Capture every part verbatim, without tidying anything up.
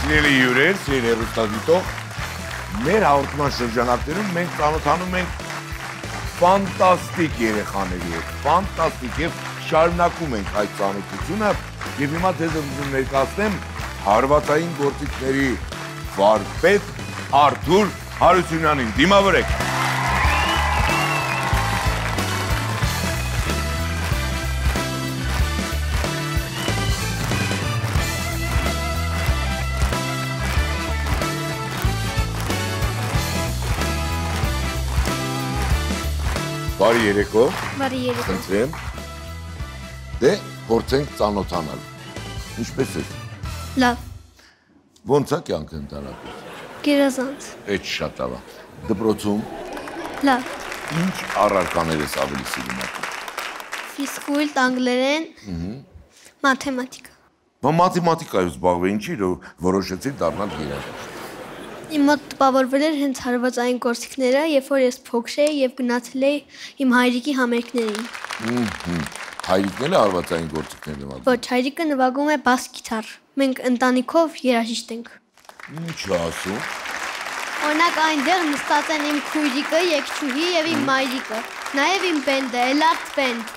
Սիրելի հյուրեր, սիրելի հեռուստադիտող, մեր հաղորդման շրջանակներում մենք ծանոթանում ենք ֆանտաստիկ երեխաների հետ, ֆանտաստիկ եւ շարունակում ենք այդ ծանոթությունը եւ հիմա ձեզ ուզում ներկայացնեմ հարվածային գործիքների վարպետ Արթուր Հարությունյանին, դիմավորեք։ Բարի երեկո։ Բարի երեկո։ Խնդրեմ։ Դե, փորձենք ծանոթանալ։ Ինչպես եք։ Լավ։ Ոնց է կյանքը ընդհանրապես։ Գերազանց։ Էդ շատ լավ է։ Դպրոցում Լավ։ ինչ առարկաներ ես ավելի սիրում եք։ Ֆիզկուլտ, անգլերեն, մաթեմատիկա։ Բա մաթեմատիկայով զբաղվել ինչի՞ որոշեցի դառնալ երաժիշտ։ Իմ մոտ տպավորվել էր հենց հարվածային գործիքները, երբ որ ես փոքր էի եւ գնացել էի իմ հայրիկի համերգներին։ Հայրիկն էլ հարվածային գործիքներ նվագում։ Ոչ, հայրիկը նվագում է բաս գիտար։ Մենք ընտանիքով երաժիշտ ենք։ Ինչ է ասում։ Օրինակ այնտեղ նստած են իմ քույրիկը, եկչուհի եւ իմ մայրիկը, նաեւ իմ բենդը, Elart Band։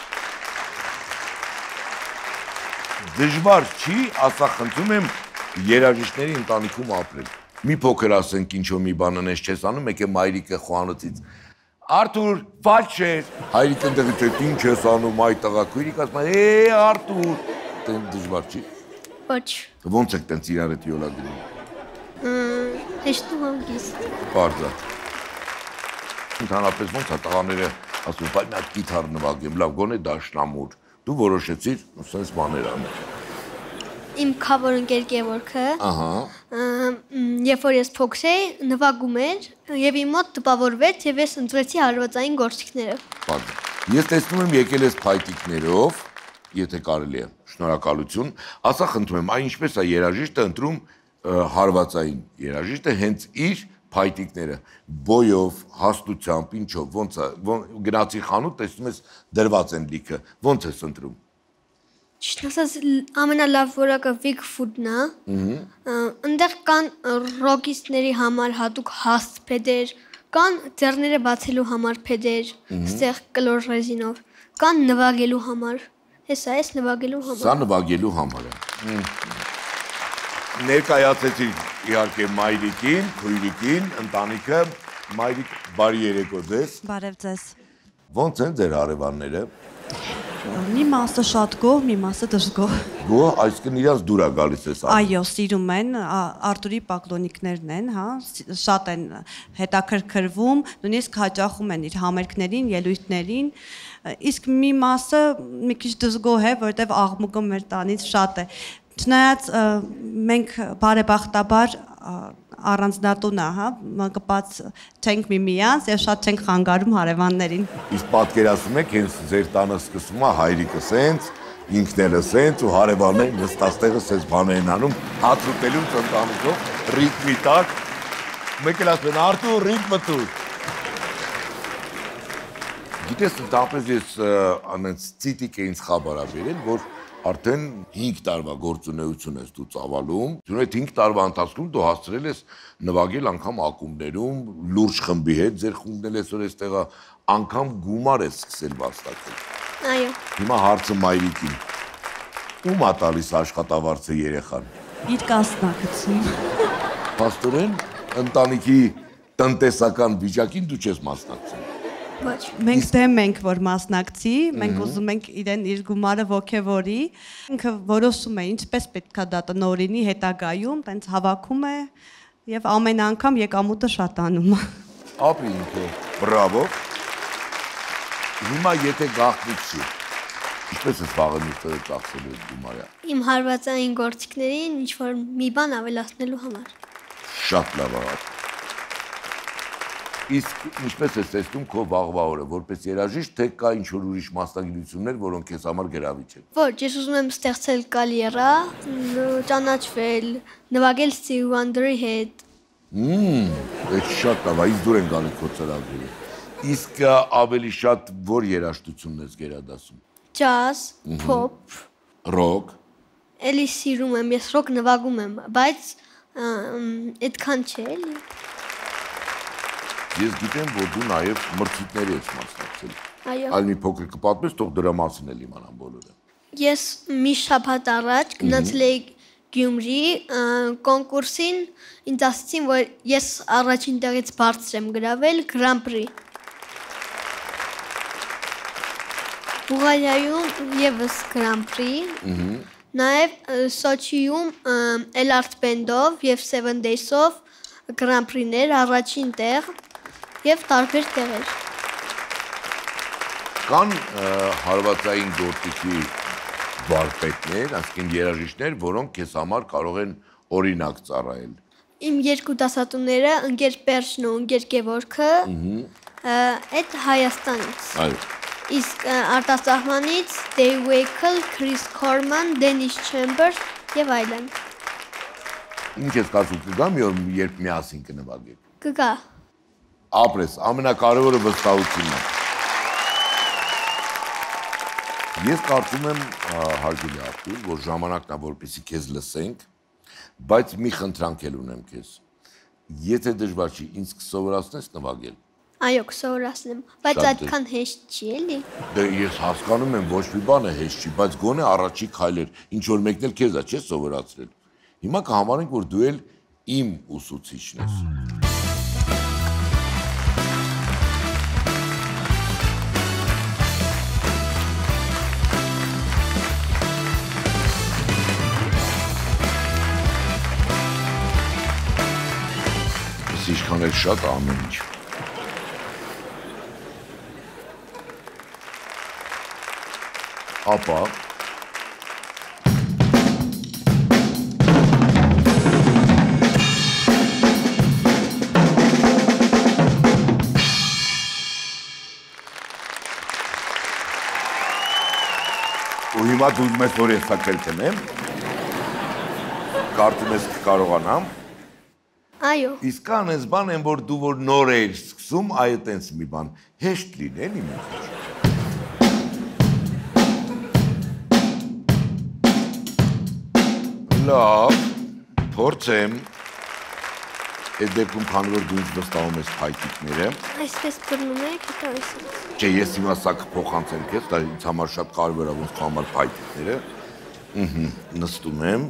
Դժվար չի, ասա խնդրում եմ երաժիշտների ընտանիքում ապրել։ Մի փոքր ասենք ինչ-որ մի բան անես չես անում, եկե մայրիկը խոհանոցից Արթուր, վաչեր, հայրիկը ընդեղից է ինչ ես անում այդ տղա, քույրիկը ասում է «Է, Արթուր», տեն դժվար չի։ Ոչ։ Ոնց եք տենց իրար հետ յոլա գնում։ Հեշտ ու հանգիստ։ Պարզ է։ Ընդհանրապես ոնց է տղաները ասում, բայ մի հատ գիտար նվագեմ, լավ գոնե դաշնամուր։ Դու որոշեցիր սենց բաներ անել։ Իմ քավոր ընկեր Գևորգը, Ահա։ երբ որ ես փոքր էի, նվագում էր եւ իմ մոտ տպավորվեց եւ ես ընտրեցի հարվածային գործիքները։ Պարզ է։ Ես տեսնում եմ եկել ես փայտիկներով, եթե կարելի է, շնորհակալություն։ Ասա խնդրում եմ, այն ինչպես է երաժիշտը ընտրում հարվածային երաժիշտը հենց իր փայտիկները, բոյով, հաստությամբ, ինչով, ոնց է, գնացի խանութ, տեսնում ես դրված են լիքը, ոնց ես ընտրում։ Ճիշտ ասած, ամենալավ որակը Big Food-ն է։ Այնտեղ կան ռոկիստների համար հատուկ հաստ փեդեր, կան ձեռները բացելու համար փեդեր, ստեղ կլոր ռեզինով, կան նվագելու համար։ Հեսա էս նվագելու համար։ Սա նվագելու համար է։ Ներկայացեցի իհարկե մայրիկին, քույրիկին, ընտանիքը, մայրիկ բարի երեկո ձեզ։ Բարև ձեզ։ Ոնց են ձեր հարևանները։ Մի մասը շատ գոհ, մի մասը դժգոհ։ Գոհ, այսինքն իրանց դուր է գալիս էս անում։ Այո, սիրում են, Արտուրի պակլոնիկներն են, հա, շատ են հետաքրքրվում, նույնիսկ հաճախում են իր համերգներին, ելույթներին, իսկ մի մասը մի քիչ դժգոհ է, որտեղ աղմուկը մեր տանից շատ է։ Չնայած մենք բարեբախտաբար առանձնատուն է, հա, կպած չենք միմյանց եւ շատ չենք խանգարում հարևաններին։ Իսկ պատկերացնում եք, հենց ձեր տանը սկսվում է հայրիկը սենց, ինքները սենց ու հարևանները նստած տեղը սենց բաներ են անում, հաց ուտելու ընտանիքով, ռիթմի տակ, մեկ էլ ասում են Արթուր, ռիթմը տուր։ Գիտես, ընդհանրապես ես անենց ծիտիկ է ինձ խաբար ա բերել, որ արդեն հինգ տարվա գործունեություն ես դու ծավալում, դու այդ հինգ տարվա ընթացքում դու հասցրել ես նվագել անգամ ակումբներում, լուրջ խմբի հետ, ձեր խումբն էլ այսօր էստեղը անգամ գումար ես սկսել վաստակել։ Այո։ Հիմա հարցը մայրիկին։ Ում ա տալիս աշխատավարձը երեխան։ Իր կասնակցում։ Փաստորեն, ընտանիքի տնտեսական վիճակին դու չես մասնակցում։ Ոչ։ Մենք դեմ ենք, որ մասնակցի, մենք ուզում ենք իրեն իր գումարը ոգևորի, ինքը որոշում է ինչպես պետք է դա տնօրինի հետագայում, տենց հավաքում է եւ ամեն անգամ եկամուտը շատանում է։ Ապրի ինքը, բրավո։ Հիմա եթե գաղտնիք չի, ինչպես ես վաղեմի ծախսելու ես գումարը։ Իմ հարվածային գործիքներին ինչ-որ մի բան ավելացնելու համար։ Շատ լավ է։ Իսկ ինչպես ես տեսնում քո վաղվա օրը, որպես երաժիշտ, թե կա ինչ-որ ուրիշ մասնագիտություններ, որոնք քեզ համար գրավիչ են։ Ոչ, ես ուզում եմ ստեղծել կարիերա, ճանաչվել, նվագել Stevie Wonder-ի հետ։ Մմ, այդ շատ լավ է, իսկ դուր են գալու քո ծրագրերը։ Իսկ ավելի շատ որ երաժշտությունն ես գերադասում։ Jazz, pop, rock, էլի սիրում եմ, ես ռոք նվագում եմ, բայց այդքան չէ, էլի։ Ես գիտեմ, որ դու նաև մրցույթների ես մասնակցել։ Այո։ Այլ մի փոքր կպատմես, թող դրա մասին էլ իմանան բոլորը։ Ես մի շաբաթ առաջ գնացել էի Գյումրի կոնկուրսին, ինձ ասացին, որ ես առաջին տեղից բարձր եմ գրավել Grand Prix։ Բուղարիայում եւս Grand Prix, նաև Սոչիում Elart Band-ով եւ Seven Days-ով Grand Prix-ներ, առաջին տեղ եւ տարբեր տեղեր։ Կան հարվածային գործիքի վարպետներ, այսինքն երաժիշտներ, որոնք քեզ համար կարող են օրինակ ծառայել։ Իմ երկու դասատուները, ընկեր Պերշն ու ընկեր Գևորգը, այդ Հայաստանից։ Այո։ Իսկ արտասահմանից Dave Wakel, Chris Corman, Dennis Chambers եւ այլն։ Ինչ ես կարծում կգա մի օր, երբ միասին կնվագեք։ Կգա։ Ապրես, ամենակարևորը վստահությունն է։ Ես կարծում եմ, հարգելի Արտուր, որ ժամանակն է, որպեսզի քեզ լսենք, բայց մի խնդրանք էլ ունեմ քեզ։ Եթե դժվար չի, ինձ կսովորացնես նվագել։ Այո, կսովորացնեմ, բայց այդքան հեշտ չի, էլի։ Դե ես հասկանում եմ, ոչ մի բան է հեշտ չի, բայց գոնե առաջի քայլեր, ինչ որ մեկն էլ քեզ է, չես սովորացրել։ Հիմա կհամարենք, որ դու էլ իմ ուսուցիչն ես։ Ինչքան էլ շատ ամեն ինչ։ Ապա ու հիմա դու ուզում ես, որ ես սա կրկնեմ, կարծում ես կկարողանամ։ Այո։ Իսկ կան այս բան են, որ դու որ նոր էիր սկսում, այո տենց մի բան, հեշտ լինել իմ ինչ։ Լավ, փորձեմ, այդ դեպքում քանի որ դու ինձ վստահում ես փայտիկները։ Այսպես բռնում եք, հետո այսպես։ Չէ, ես հիմա սա կփոխանցեմ քեզ, դա ինձ համար շատ կարևոր է, ոնց քո համար փայտիկները։ Ըհը, նստում եմ։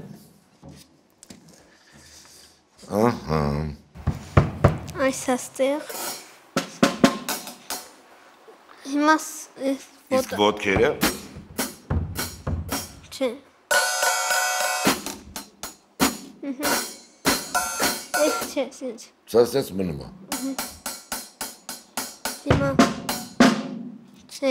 Ահա։ Այս աստեղ։ Հիմա իսկ ոտքերը։ Չէ։ Այս չէ, սենց։ Սա սենց մնում է։ Հիմա չէ։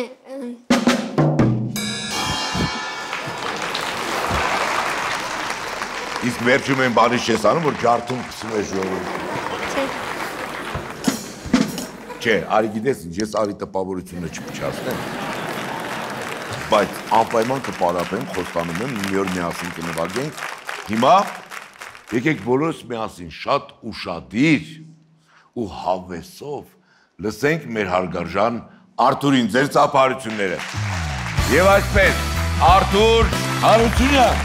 Իսկ վերջում են բանի չես անում, որ ջարդում պսում է ժողովուրդը։ Չէ։ Չէ, արի գիտես ինչ, ես արի տպավորությունը չփչացնեմ, բայց անպայման կպարապեմ, խոստանում եմ, մի օր միասին կնվագենք։ Հիմա եկեք բոլորս միասին շատ ուշադիր ու հավեսով լսենք մեր հարգարժան Արթուրին, ձեր ծափարությունները։ Եվ այսպես, Արթուր Հարությունյան։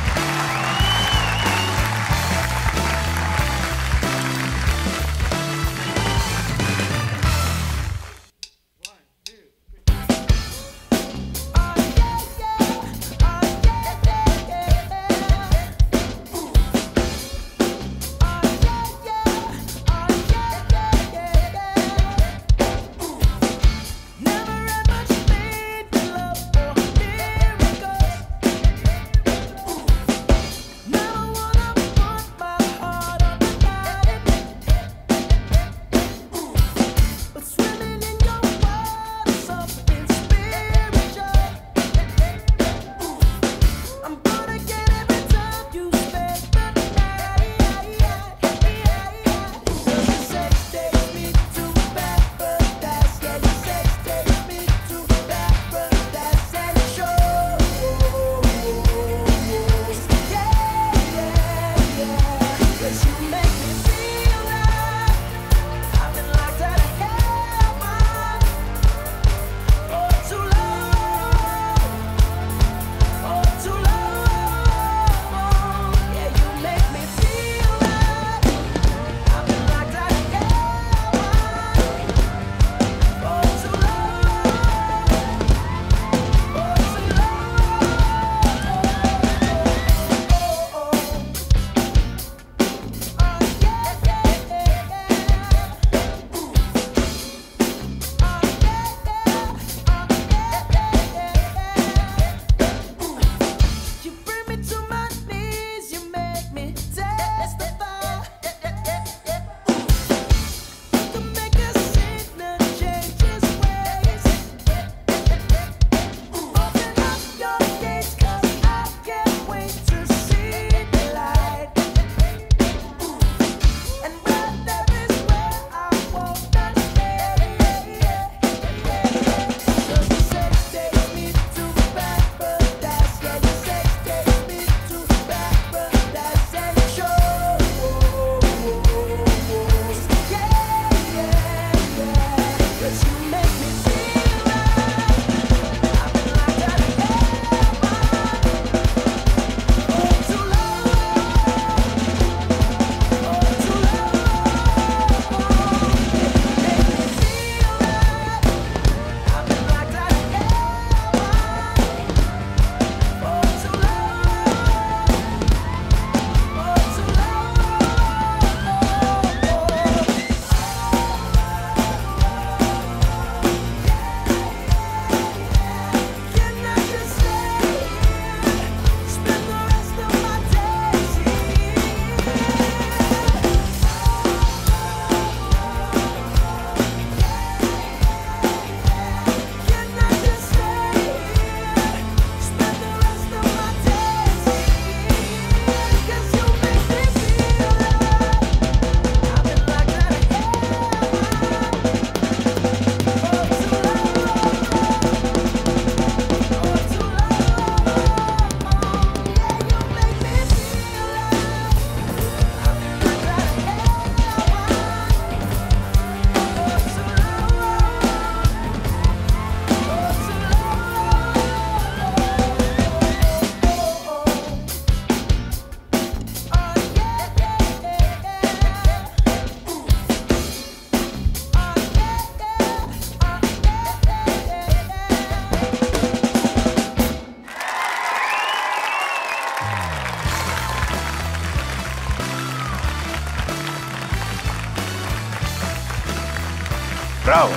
Bravo։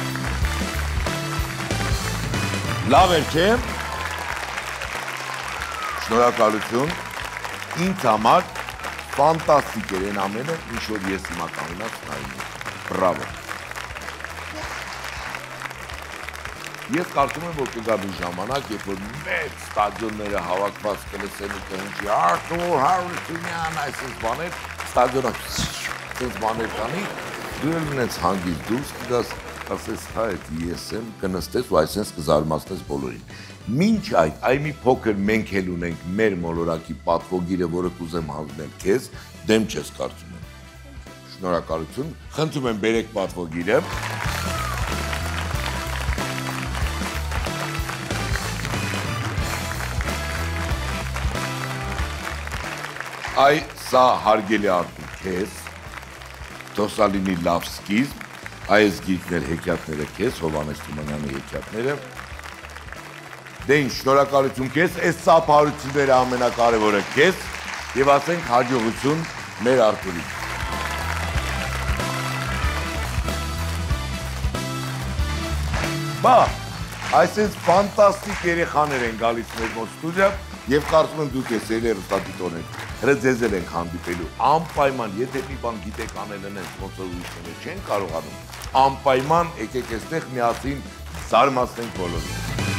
Լավ էր, չէ՞։ Շնորհակալություն։ Ինձ համար ֆանտաստիկ էր այն ամենը, ինչ որ ես հիմա կանոնած նայում եմ։ Բրավո։ Ես կարծում եմ, որ կգա մի ժամանակ, երբ որ մեծ ստադիոնները հավաքված կլսեն ու կհնչի Արտուր Հարությունյան, այսպես բաներ, ստադիոնը այսպես բաներ կանի, դու էլ ունես հանգիստ դուրս կգաս, ասես հա էդ ես եմ, կնստես ու այսպես կզարմացնես բոլորին։ Մինչ այդ, այ մի փոքր մենք էլ ունենք մեր մոլորակի պատվոգիրը, որը կուզեմ հանձնել քեզ, դեմ չես կարծում եմ։ Շնորհակալություն, խնդրում եմ բերեք պատվոգիրը։ Այ սա հարգելի Արտուր քեզ, թող սա լինի լավ սկիզբ, այս գիրքներ հեքիաթները քեզ, Հովհաննես Թումանյանի հեքիաթները։ Դե ինչ, շնորհակալություն քեզ, այս ծափահարությունները ամենակարևորը քեզ եւ ասենք հաջողություն մեր Արտուրին։ Բա, այսպես ֆանտաստիկ երեխաներ են գալիս մեր մոտ ստուդիա եւ կարծում եմ դուք ես ել հեռուստադիտորներ հրը ձեզ էլ ենք հանդիպելու անպայման, եթե մի բան գիտեք անել են ոնց որ ուրիշները չեն կարողանում, անպայման եկեք այստեղ միասին զարմացնենք բոլորին։